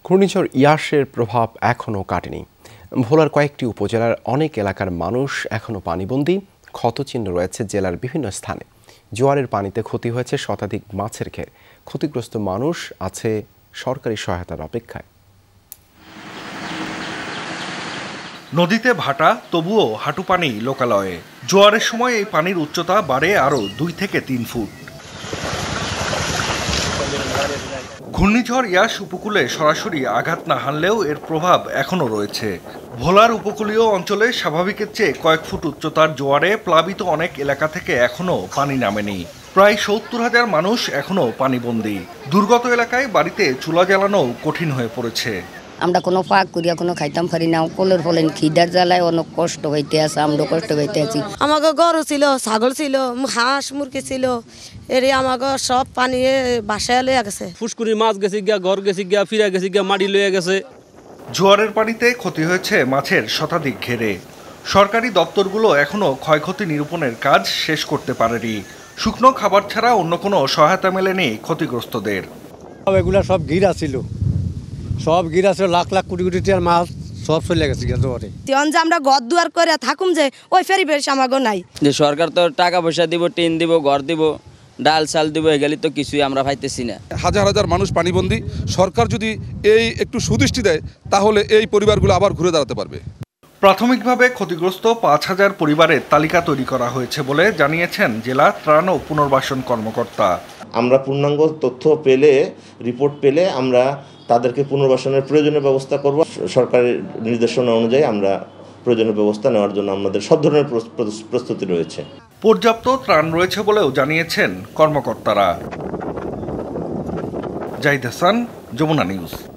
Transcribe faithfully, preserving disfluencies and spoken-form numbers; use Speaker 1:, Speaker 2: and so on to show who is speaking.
Speaker 1: ঘূর্ণিঝড় ইয়াসের প্রভাব এখনও কাটেনি। ভোলার কয়েকটি উপজেলার অনেক এলাকার মানুষ এখনও পানিবন্দী। ক্ষতচিহ্ন রয়েছে জেলার বিভিন্ন স্থানে। জোয়ারের পানিতে ক্ষতি হয়েছে শতাধিক মাছের ঘের। ক্ষতিগ্রস্ত মানুষ আছে সরকারি সহায়তার অপেক্ষায়।
Speaker 2: নদীতে ভাটা, তবুও হাঁটু পানি লোকালয়ে। জোয়ারের সময় এই পানির উচ্চতা বাড়ে আরও দুই থেকে তিন ফুট। ঘূর্ণিঝড় ইয়াস উপকূলে সরাসরি আঘাত না হানলেও এর প্রভাব এখনও রয়েছে। ভোলার উপকূলীয় অঞ্চলে স্বাভাবিকের চেয়ে কয়েক ফুট উচ্চতার জোয়ারে প্লাবিত অনেক এলাকা থেকে এখনও পানি নামেনি। প্রায় সত্তর হাজার মানুষ এখনও পানিবন্দী। দুর্গত এলাকায় বাড়িতে চুলা জ্বালানো কঠিন হয়ে পড়েছে।
Speaker 3: আমরা কোনো পাক করিয়া কোনো খাইতাম পারি না। কলের ফলেন খিদার জ্বালায় অনেক কষ্ট হইতে আছে, আমরা কষ্ট হইতে আছি।
Speaker 4: আমাকে গরু ছিল, ছাগল ছিল, হাঁস মুরগি ছিল, এরে আমাকে সব পানি বাসায় লইয়া গেছে।
Speaker 5: ফুসকুরি মাছ গেছে গিয়া, ঘর গেছে গিয়া, ফিরা গেছে গিয়া, মাটি লইয়া গেছে।
Speaker 2: জোয়ারের পানিতে ক্ষতি হয়েছে মাছের শতাধিক ঘেরে। সরকারি দপ্তরগুলো এখনো ক্ষয়ক্ষতি নিরূপণের কাজ শেষ করতে পারেনি। শুকনো খাবার ছাড়া অন্য কোনো সহায়তা মেলেনি ক্ষতিগ্রস্তদের।
Speaker 6: এগুলা সব ঘিরা ছিল, সব ঘিরা ছিল, লাখ লাখ কোটি কোটি টাকার মাছ সব চলে গেছে।
Speaker 4: যে আমরা ঘর দুয়ার করে থাকুম যে ওই ফেরি ফেরি আমাগো নাই।
Speaker 7: যে সরকার তো টাকা পয়সা দিব, টিন দিব, ঘর দিব, ডাল চাল দিব, এগুলি তো কিছুই আমরা পাইতেছি না।
Speaker 8: হাজার হাজার মানুষ পানিবন্দী। সরকার যদি এই একটু সুদৃষ্টি দেয় তাহলে এই পরিবারগুলো আবার ঘুরে দাঁড়াতে পারবে।
Speaker 2: প্রাথমিকভাবে ক্ষতিগ্রস্ত পাঁচ হাজার পরিবারের তালিকা তৈরি করা হয়েছে বলে জানিয়েছেন জেলা ত্রাণ ও পুনর্বাসন কর্মকর্তা।
Speaker 9: আমরা পূর্ণাঙ্গ তথ্য পেলে, রিপোর্ট পেলে আমরা তাদেরকে পুনর্বাসনের প্রয়োজনীয় ব্যবস্থা করব। সরকারের নির্দেশনা অনুযায়ী আমরা প্রয়োজনীয় ব্যবস্থা নেওয়ার জন্য আমাদের সব ধরনের প্রস্তুতি রয়েছে।
Speaker 2: পর্যাপ্ত ত্রাণ রয়েছে বলেও জানিয়েছেন কর্মকর্তারা। জাহিদ হাসান, যমুনা নিউজ।